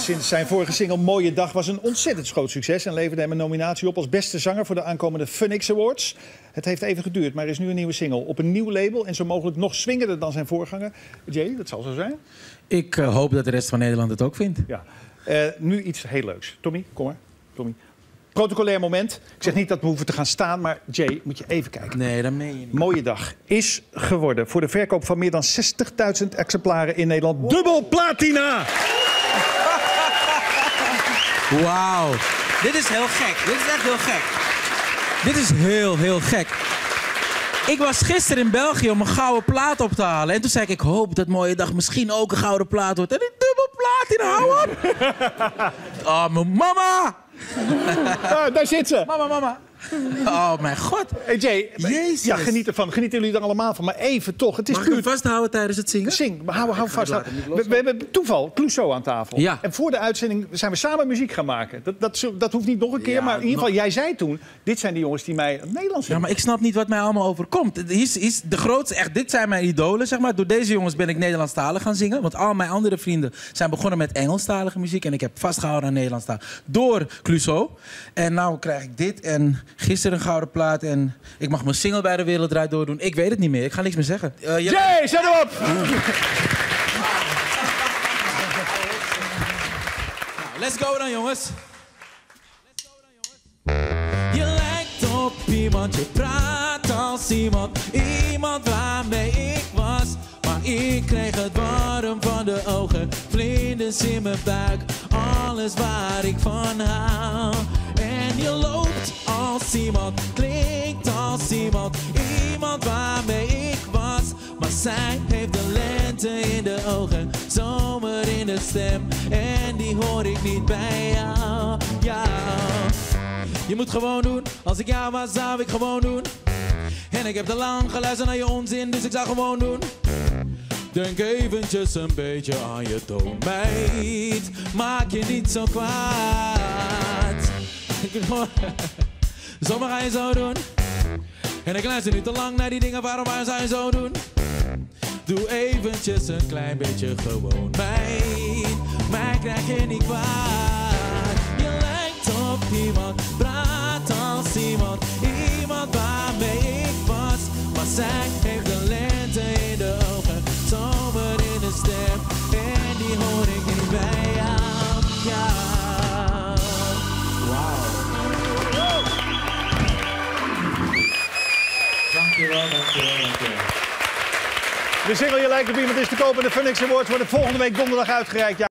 sinds zijn vorige single Mooie Dag was een ontzettend groot succes en leverde hem een nominatie op als beste zanger voor de aankomende Phoenix Awards. Het heeft even geduurd, maar er is nu een nieuwe single op een nieuw label en zo mogelijk nog swingender dan zijn voorganger. Jay, dat zal zo zijn. Ik hoop dat de rest van Nederland het ook vindt. Ja. Nu iets heel leuks. Tommy, kom maar. Tommy. Protocolair moment. Ik zeg niet dat we hoeven te gaan staan, maar Jay, moet je even kijken. Nee, dat meen je niet. Mooie Dag is geworden voor de verkoop van meer dan 60.000 exemplaren in Nederland. Dubbel platina! Wauw. Dit is heel gek. Dit is echt heel gek. Dit is heel gek. Ik was gisteren in België om een gouden plaat op te halen. En toen zei ik hoop dat Mooie Dag misschien ook een gouden plaat wordt. En die dubbel platina, hou op! Oh, mijn mama! Daar zit ze! Mama. Oh, mijn god. Hey Jay, Jezus. ja, geniet ervan. Genieten jullie er allemaal van? Maar even toch, het is Mag ik hem vasthouden tijdens het zingen? Zing, hou vast. laat hem niet los. We hebben toeval, Clouseau aan tafel. Ja. En voor de uitzending zijn we samen muziek gaan maken. Dat hoeft niet nog een keer, Ja, maar in ieder geval, jij zei toen... dit zijn die jongens die mij het Nederlands Ja, maar ik snap niet wat mij allemaal overkomt. Is de grootste, echt, dit zijn mijn idolen, zeg maar. Door deze jongens ben ik Nederlandstalig gaan zingen. Want al mijn andere vrienden zijn begonnen met Engelstalige muziek. En ik heb vastgehouden aan Nederlandstalig. Door Clouseau. En nou krijg ik dit en gisteren een gouden plaat. En ik mag mijn single bij de Wereld Draait Door doen. Ik weet het niet meer. Ik ga niks meer zeggen. Jay, zet hem op! Let's go dan, jongens. Je lijkt op iemand, je praat als iemand. Iemand waarmee ik was. Maar ik kreeg het warm van de ogen. Vlinders in mijn buik. Alles waar ik van hou. En je loopt als iemand, klinkt als iemand. Iemand waarmee ik was. Maar zij heeft de lente in de ogen. Zomer in de stem. En die hoor ik niet bij jou. Ja. Je moet gewoon doen, als ik jou was zou ik gewoon doen. En ik heb te lang geluisterd naar je onzin, dus ik zou gewoon doen. Denk eventjes een beetje aan je toon, meid. Maak je niet zo kwaad. Zomaar ga je zo doen. En ik luister nu te lang naar die dingen, waarom zou je zo doen? Doe eventjes een klein beetje gewoon, meid. Mij krijg je niet kwaad. Je lijkt op iemand, praat als iemand. Iemand waarmee ik was. Maar zij heeft de lente in de ogen. Zomer in de stem. En die hoor ik niet bij jou. Ja. Wauw. Dankjewel. De single Je lijkt op iemand is te kopen. De Phoenix Awards wordt volgende week donderdag uitgereikt. Ja.